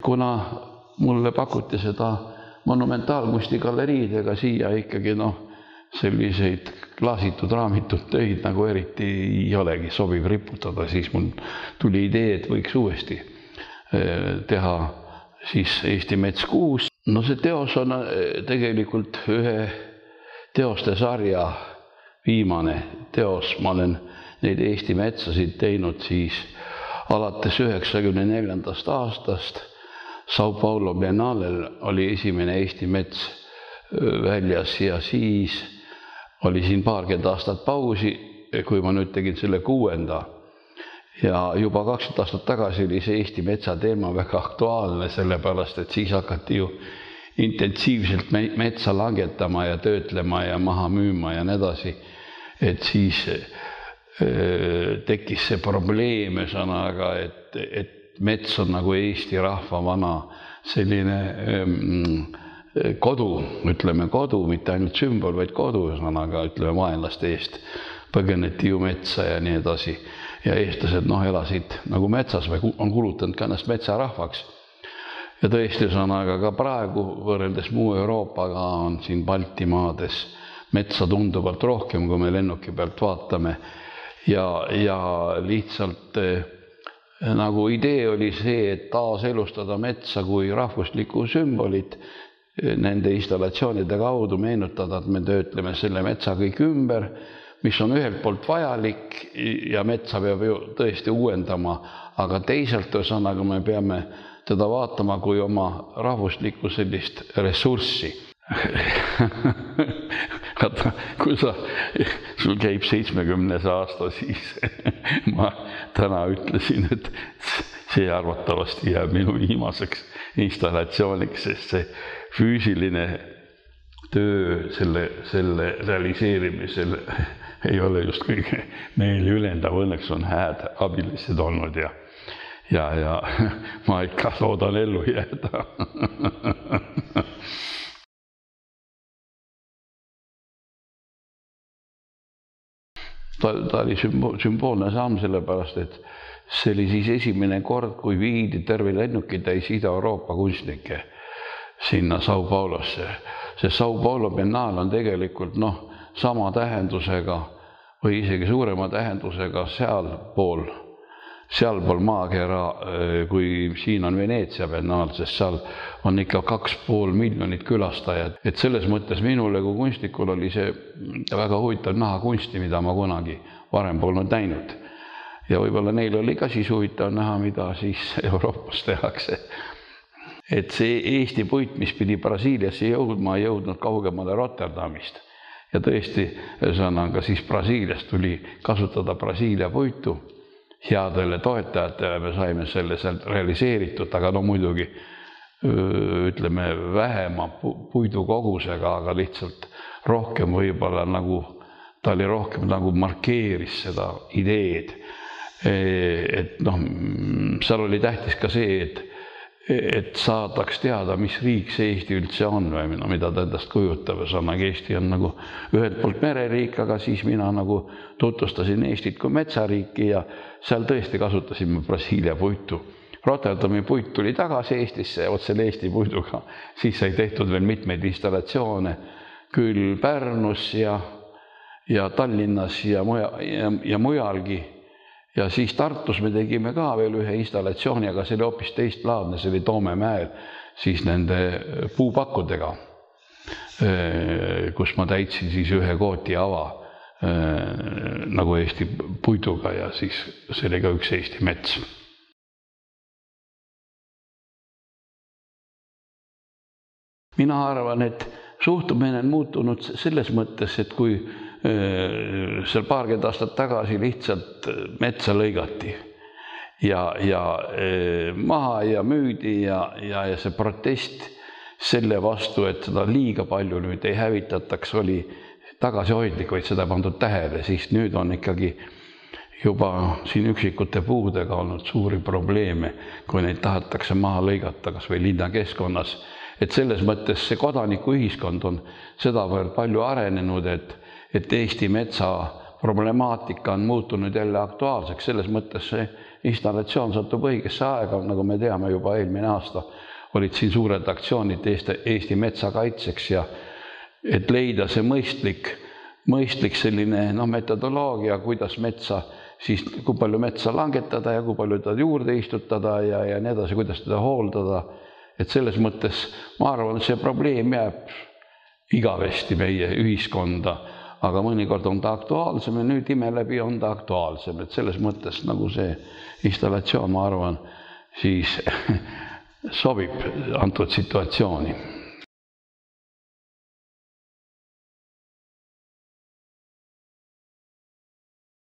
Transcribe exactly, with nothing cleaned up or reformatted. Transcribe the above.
kuna mulle pakuti seda monumentaalkunstigalleriidega siia ikkagi noh, selliseid klaasitud, raamitud töid nagu eriti ei olegi sobiv riputada, siis mul tuli idee, et võiks uuesti teha siis Eesti mets kuus. No see teos on tegelikult ühe teoste sarja viimane teos. Ma olen neid Eesti metsasid teinud siis alates üheksakümne neljandast aastast. Sao Paulo Biennaalel oli esimene Eesti mets väljas ja siis oli siin paarkümmend aastat pausi, kui ma nüüd tegin selle kuuenda. Ja juba kakskümmend aastat tagasi oli see Eesti metsa teema väga aktuaalne, sellepärast, et siis hakati ju intensiivselt metsa langetama ja töötlema ja maha müüma ja nii edasi. Et siis tekkis see probleem, ühesõnaga, et, et mets on nagu Eesti rahva vana selline kodu, ütleme kodu, mitte ainult sümbol, vaid kodu, ühesõnaga, ütleme vaenlaste eest põgeneti ju metsa ja nii edasi. Ja eestlased noh, elasid nagu metsas või on kulutanud ka ennast metsarahvaks. Ja tõesti, ühesõnaga, ka praegu võrreldes muu Euroopaga on siin Baltimaades metsa tunduvalt rohkem, kui me lennuki pealt vaatame. Ja, ja lihtsalt nagu idee oli see, et taas elustada metsa kui rahvuslikku sümbolit, nende installatsioonide kaudu meenutada, et me töötleme selle metsa kõik ümber, mis on ühelt poolt vajalik ja metsa peab ju tõesti uuendama, aga teisalt ühesõnaga me peame teda vaatama kui oma rahvuslikku sellist ressurssi. Kui sa, sul käib seitsmekümnes aasta, siis ma täna ütlesin, et see arvatavasti jääb minu viimaseks installatsiooniks, sest see füüsiline töö selle, selle realiseerimisel ei ole just kõige meil ülendav, õnneks on hääd abilised olnud ja, ja, ja ma ikka loodan ellu jääda. Ta, ta oli sümboolne samm sellepärast, et see oli siis esimene kord, kui viidi terve lennuki täis Ida-Euroopa kunstnikke sinna Sao Paulosse. See Sao Paulo Biennaal on tegelikult noh, sama tähendusega või isegi suurema tähendusega sealpool, sealpool maakera, kui siin on Veneetsia Biennaal, sest seal on ikka kaks pool miljonit külastajad. Et selles mõttes minule kui kunstnikul oli see väga huvitav näha kunsti, mida ma kunagi varem polnud näinud. Ja võib-olla neil oli ka siis huvitav näha, mida siis Euroopas tehakse. Et see Eesti puit, mis pidi Brasiiliasse jõudma, ei jõudnud kaugemale Rotterdamist. Ja tõesti, ühesõnaga siis Brasiiliast tuli kasutada Brasiilia puitu. Headele toetajatele me saime selle sealt realiseeritud, aga no muidugi ütleme vähema puidu kogusega, aga lihtsalt rohkem võib-olla nagu, ta oli rohkem nagu markeeris seda ideed. Et noh, seal oli tähtis ka see, et et saadaks teada, mis riik see Eesti üldse on või no, mida ta endast kujutab. Ühesõnaga, Eesti on nagu ühelt poolt mereriik, aga siis mina nagu tutvustasin Eestit kui metsariiki ja seal tõesti kasutasime Brasiilia puitu. Rotterdami puit tuli tagasi Eestisse otsele Eesti puiduga. Siis sai tehtud veel mitmeid installatsioone küll Pärnus ja, ja Tallinnas ja, muja, ja, ja mujalgi. Ja siis Tartus me tegime ka veel ühe installatsiooni, aga see oli hoopis teistlaadne, see oli Toomemäel siis nende puupakkudega, kus ma täitsin siis ühe kooti ava nagu Eesti puiduga ja siis see oli ka üks Eesti mets. Mina arvan, et suhtumine on muutunud selles mõttes, et kui seal paarkümmend aastat tagasi lihtsalt metsa lõigati ja, ja maha ja müüdi ja, ja, ja see protest selle vastu, et seda liiga palju nüüd ei hävitataks, oli tagasihoidlik, vaid seda pandud tähele, siis nüüd on ikkagi juba siin üksikute puudega olnud suuri probleeme, kui neid tahetakse maha lõigata kas või linnakeskkonnas. Et selles mõttes see kodanikuühiskond on sedavõrd palju arenenud, et et Eesti metsa problemaatika on muutunud jälle aktuaalseks. Selles mõttes see installatsioon satub õigesse aega, nagu me teame juba eelmine aasta, olid siin suured aktsioonid Eesti, Eesti metsa kaitseks ja et leida see mõistlik, mõistlik selline no, metodoloogia, kuidas metsa, siis kui palju metsa langetada ja kui palju ta juurde istutada ja, ja nii edasi, kuidas teda hooldada. Et selles mõttes ma arvan, et see probleem jääb igavesti meie ühiskonda, aga mõnikord on ta aktuaalsem ja nüüd ime läbi on ta aktuaalsem. Et selles mõttes nagu see installatsioon, ma arvan, siis sobib antud situatsiooni.